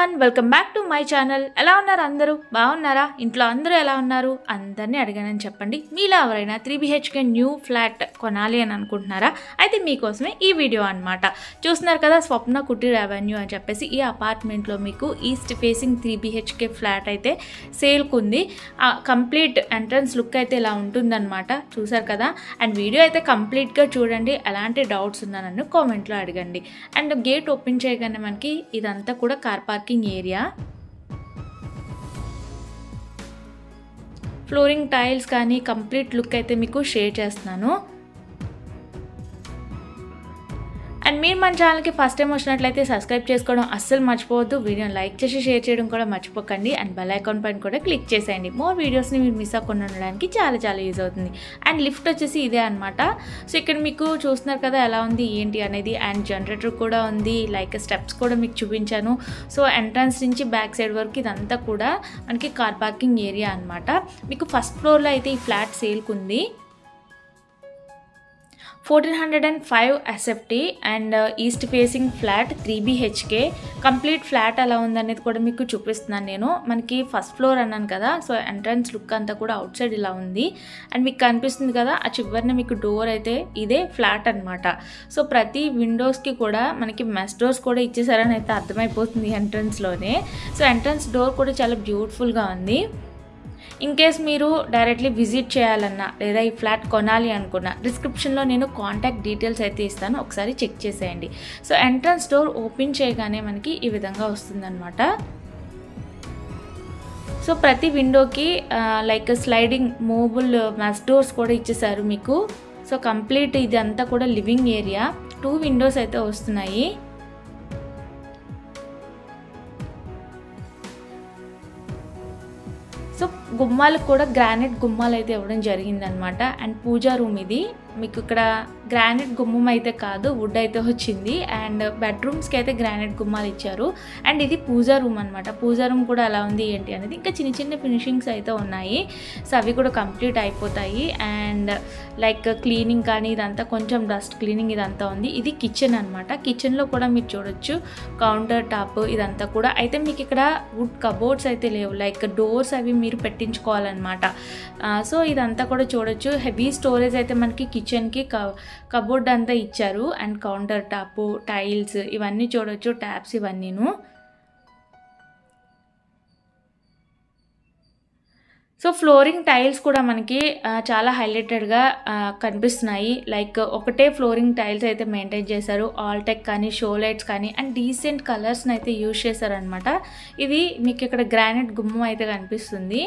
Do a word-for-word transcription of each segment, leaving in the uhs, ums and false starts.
Everyone welcome back to my channel. ఎలా ఉన్నారు అందరూ? బాగున్నారా? ఇంట్లో అందరూ ఎలా ఉన్నారు? అందరినీ అడిగానని చెప్పండి. మీలో ఎవరైనా త్రీ బిహెచ్కే న్యూ ఫ్లాట్ కొనాలి అని అనుకుంటున్నారా? అయితే మీకోసమే ఈ వీడియో అనమాట. చూస్తున్నారు కదా, స్వప్న కుటీర్ అవెన్యూ అని చెప్పేసి ఈ అపార్ట్మెంట్లో మీకు east facing three BHK flat అయితే సేల్కు ఉంది. కంప్లీట్ ఎంట్రన్స్ లుక్ అయితే ఇలా ఉంటుందన్నమాట. చూసారు కదా, అండ్ వీడియో అయితే కంప్లీట్గా చూడండి. ఎలాంటి డౌట్స్ ఉన్నా నన్ను కామెంట్లో అడగండి. అండ్ గేట్ ఓపెన్ చేయగానే మనకి ఇదంతా కూడా car parking area. Flooring tiles కానీ కంప్లీట్ లుక్ అయితే మీకు షేర్ చేస్తున్నాను. అండ్ మీరు మన ఛానల్కి ఫస్ట్ టైం వచ్చినట్లయితే సబ్స్క్రైబ్ చేసుకోవడం అస్సలు మర్చిపోవద్దు. వీడియోని లైక్ చేసి షేర్ చేయడం కూడా మర్చిపోకండి. అండ్ బెల్ ఐకాన్ పైన కూడా క్లిక్ చేసేయండి. మోర్ వీడియోస్ని మీరు మిస్ అవ్వకుండా ఉండడానికి చాలా చాలా యూజ్ అవుతుంది. అండ్ లిఫ్ట్ వచ్చేసి ఇదే అనమాట. సో ఇక్కడ మీకు చూస్తున్నారు కదా ఎలా ఉంది ఏంటి అనేది. అండ్ జనరేటర్ కూడా ఉంది, లైక్ స్టెప్స్ కూడా మీకు చూపించాను. సో ఎంట్రన్స్ నుంచి బ్యాక్ సైడ్ వరకు ఇదంతా కూడా మనకి కార్ పార్కింగ్ ఏరియా అనమాట. మీకు ఫస్ట్ ఫ్లోర్లో అయితే ఈ ఫ్లాట్ సేల్కు ఉంది. Fourteen hundred and five SFT and east facing flat three BHK. Complete flat ఎలా ఉందనేది కూడా మీకు చూపిస్తున్నాను నేను. మనకి ఫస్ట్ ఫ్లోర్ అన్నాను కదా, సో ఎంట్రన్స్ లుక్ అంతా కూడా అవుట్ సైడ్ ఇలా ఉంది. అండ్ మీకు కనిపిస్తుంది కదా ఆ చివరిన మీకు డోర్ అయితే ఇదే ఫ్లాట్ అనమాట. సో ప్రతి విండోస్కి కూడా మనకి మెస్ డోర్స్ కూడా ఇచ్చేసారని అయితే అర్థమైపోతుంది ఎంట్రన్స్లోనే. సో ఎంట్రన్స్ డోర్ కూడా చాలా బ్యూటిఫుల్గా ఉంది. ఇన్ కేస్ మీరు డైరెక్ట్లీ విజిట్ చేయాలన్నా లేదా ఈ ఫ్లాట్ కొనాలి అనుకున్నా డిస్క్రిప్షన్లో నేను కాంటాక్ట్ డీటెయిల్స్ అయితే ఇస్తాను, ఒకసారి చెక్ చేసేయండి. సో ఎంట్రన్స్ డోర్ ఓపెన్ చేయగానే మనకి ఈ విధంగా వస్తుందన్నమాట. సో ప్రతి విండోకి like sliding movable mesh doors కూడా ఇచ్చేసారు మీకు. సో కంప్లీట్ ఇది అంతా కూడా లివింగ్ ఏరియా. టూ విండోస్ అయితే వస్తున్నాయి. సో గుమ్మాలకు కూడా గ్రానైట్ గుమ్మాలు అయితే ఇవ్వడం జరిగిందనమాట. అండ్ పూజా రూమ్ ఇది. మీకు ఇక్కడ గ్రానైట్ గుమ్మం అయితే కాదు, వుడ్ అయితే వచ్చింది. అండ్ బెడ్రూమ్స్కి అయితే గ్రానైట్ గుమ్మాలు ఇచ్చారు. అండ్ ఇది పూజా రూమ్ అనమాట. పూజా రూమ్ కూడా ఎలా ఉంది ఏంటి అనేది ఇంకా చిన్న చిన్న ఫినిషింగ్స్ అయితే ఉన్నాయి. సో అవి కూడా కంప్లీట్ అయిపోతాయి. అండ్ లైక్ క్లీనింగ్ కానీ ఇదంతా కొంచెం డస్ట్ క్లీనింగ్ ఇదంతా ఉంది. ఇది కిచెన్ అనమాట. కిచెన్లో కూడా మీరు చూడొచ్చు కౌంటర్ టాప్ ఇదంతా కూడా. అయితే మీకు ఇక్కడ వుడ్ కబోర్డ్స్ అయితే లేవు, లైక్ డోర్స్ అవి మీరు పెట్టించుకోవాలన్నమాట. సో ఇదంతా కూడా చూడొచ్చు. హెవీ స్టోరేజ్ అయితే మనకి కిచెన్కి కబోర్డ్ అంతా ఇచ్చారు. అండ్ కౌంటర్ టాప్, టైల్స్ ఇవన్నీ చూడొచ్చు, ట్యాప్స్ ఇవన్నీను. సో ఫ్లోరింగ్ టైల్స్ కూడా మనకి చాలా హైలైటెడ్గా కనిపిస్తున్నాయి. లైక్ ఒకటే ఫ్లోరింగ్ టైల్స్ అయితే మెయింటైన్ చేశారు. ఆల్టెక్ కానీ షో లైట్స్ కానీ అండ్ డీసెంట్ కలర్స్ని అయితే యూజ్ చేశారనమాట. ఇది మీకు ఇక్కడ గ్రానైట్ గుమ్మం అయితే కనిపిస్తుంది.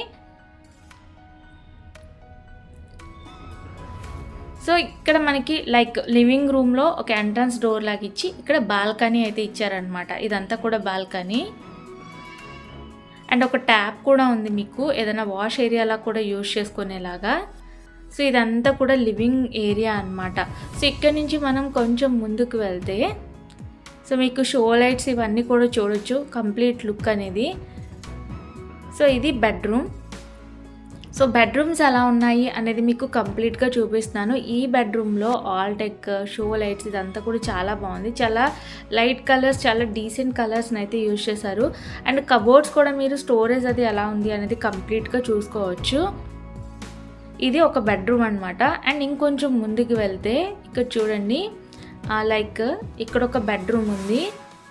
సో ఇక్కడ మనకి లైక్ లివింగ్ రూమ్లో ఒక ఎంట్రన్స్ డోర్ లాగా ఇచ్చి ఇక్కడ బాల్కనీ అయితే ఇచ్చారనమాట. ఇదంతా కూడా బాల్కనీ. అండ్ ఒక ట్యాప్ కూడా ఉంది మీకు ఏదైనా వాష్ ఏరియాలా కూడా యూజ్ చేసుకునేలాగా. సో ఇదంతా కూడా లివింగ్ ఏరియా అనమాట. సో ఇక్కడ నుంచి మనం కొంచెం ముందుకు వెళ్తే సో మీకు షో లైట్స్ ఇవన్నీ కూడా చూడొచ్చు, కంప్లీట్ లుక్ అనేది. సో ఇది బెడ్రూమ్. సో బెడ్రూమ్స్ ఎలా ఉన్నాయి అనేది మీకు కంప్లీట్గా చూపిస్తున్నాను. ఈ బెడ్రూమ్లో ఆల్టెక్ షో లైట్స్ ఇదంతా కూడా చాలా బాగుంది. చాలా లైట్ కలర్స్, చాలా డీసెంట్ కలర్స్ని అయితే యూజ్ చేశారు. అండ్ కబోర్డ్స్ కూడా మీరు స్టోరేజ్ అది ఎలా ఉంది అనేది కంప్లీట్గా చూసుకోవచ్చు. ఇది ఒక బెడ్రూమ్ అనమాట. అండ్ ఇంకొంచెం ముందుకు వెళ్తే ఇక్కడ చూడండి, లైక్ ఇక్కడ ఒక బెడ్రూమ్ ఉంది.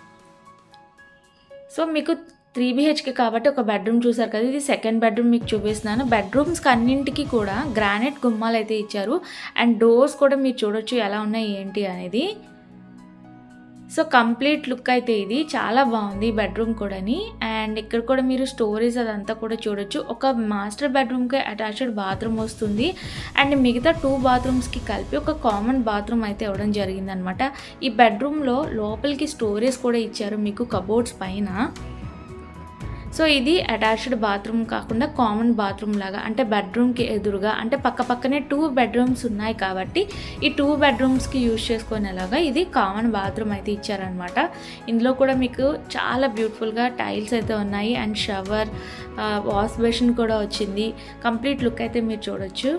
సో మీకు త్రీ బిహెచ్కే కాబట్టి ఒక బెడ్రూమ్ చూసారు కదా, ఇది సెకండ్ బెడ్రూమ్ మీకు చూపిస్తున్నాను. బెడ్రూమ్స్కి అన్నింటికి కూడా గ్రానైట్ గుమ్మాలు అయితే ఇచ్చారు. అండ్ డోర్స్ కూడా మీరు చూడొచ్చు ఎలా ఉన్నాయి ఏంటి అనేది. సో కంప్లీట్ లుక్ అయితే ఇది చాలా బాగుంది బెడ్రూమ్ కూడాని. అండ్ ఇక్కడ కూడా మీరు స్టోరేజ్ అదంతా కూడా చూడొచ్చు. ఒక మాస్టర్ బెడ్రూమ్కి అటాచ్డ్ బాత్రూమ్ వస్తుంది. అండ్ మిగతా టూ బాత్రూమ్స్కి కలిపి ఒక కామన్ బాత్రూమ్ అయితే ఇవ్వడం జరిగిందనమాట. ఈ బెడ్రూమ్లో లోపలికి స్టోరేజ్ కూడా ఇచ్చారు మీకు కబోర్డ్స్ పైన. సో ఇది అటాచ్డ్ బాత్రూమ్ కాకుండా కామన్ బాత్రూమ్ లాగా, అంటే బెడ్రూమ్కి ఎదురుగా, అంటే పక్క పక్కనే టూ బెడ్రూమ్స్ ఉన్నాయి కాబట్టి ఈ టూ బెడ్రూమ్స్కి యూజ్ చేసుకునేలాగా ఇది కామన్ బాత్రూమ్ అయితే ఇచ్చారనమాట. ఇందులో కూడా మీకు చాలా బ్యూటిఫుల్గా టైల్స్ అయితే ఉన్నాయి. అండ్ షవర్, వాష్ బేసిన్ కూడా వచ్చింది. కంప్లీట్ లుక్ అయితే మీరు చూడొచ్చు.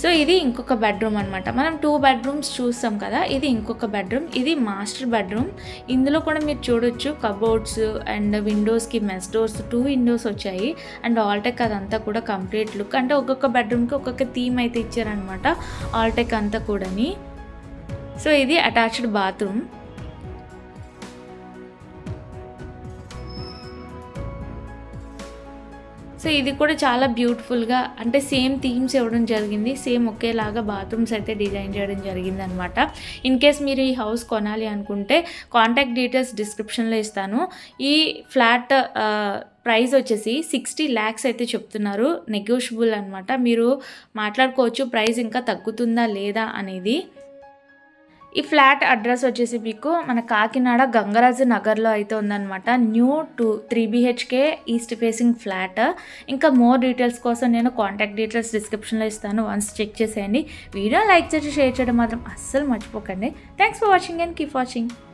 సో ఇది ఇంకొక బెడ్రూమ్ అనమాట. మనం టూ బెడ్రూమ్స్ చూస్తాం కదా, ఇది ఇంకొక బెడ్రూమ్. ఇది మాస్టర్ బెడ్రూమ్. ఇందులో కూడా మీరు చూడొచ్చు కబోర్డ్స్ అండ్ విండోస్కి మెస్ డోర్స్, టూ విండోస్ వచ్చాయి. అండ్ ఆల్టెక్ అదంతా కూడా కంప్లీట్ లుక్. అంటే ఒక్కొక్క బెడ్రూమ్కి ఒక్కొక్క థీమ్ అయితే ఇచ్చారనమాట ఆల్టెక్ అంతా కూడాని. సో ఇది అటాచ్డ్ బాత్రూమ్. సో ఇది కూడా చాలా బ్యూటిఫుల్గా, అంటే సేమ్ థీమ్స్ ఇవ్వడం జరిగింది. సేమ్ ఒకేలాగా బాత్రూమ్స్ అయితే డిజైన్ చేయడం జరిగింది అనమాట. ఇన్ కేస్ మీరు ఈ హౌస్ కొనాలి అనుకుంటే కాంటాక్ట్ డీటెయిల్స్ డిస్క్రిప్షన్లో ఇస్తాను. ఈ ఫ్లాట్ ప్రైస్ వచ్చేసి సిక్స్టీ ల్యాక్స్ అయితే చెప్తున్నారు. నెగోషియబుల్ అనమాట. మీరు మాట్లాడుకోవచ్చు ప్రైస్ ఇంకా తగ్గుతుందా లేదా అనేది. ఈ ఫ్లాట్ అడ్రస్ వచ్చేసి మీకు మన కాకినాడ గంగరాజు నగర్లో అయితే ఉందన్నమాట. New two three BHK east facing flat. ఇంకా మోర్ డీటెయిల్స్ కోసం నేను కాంటాక్ట్ డీటెయిల్స్ డిస్క్రిప్షన్లో ఇస్తాను. వన్స్ చెక్ చేసేయండి. వీడియో లైక్ చేసి షేర్ చేయడం మాత్రం అస్సలు మర్చిపోకండి. Thanks for watching and keep watching.